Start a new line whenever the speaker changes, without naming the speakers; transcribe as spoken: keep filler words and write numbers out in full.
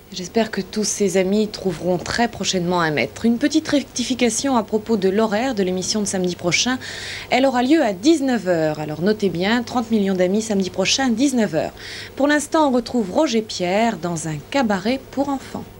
J'espère que tous ses amis trouveront très prochainement un maître. Une petite rectification à propos de l'horaire de l'émission de samedi prochain. Elle aura lieu à dix-neuf heures. Alors notez bien, trente millions d'amis samedi prochain, dix-neuf heures. Pour l'instant, on retrouve Roger Pierre dans un cabaret pour enfants.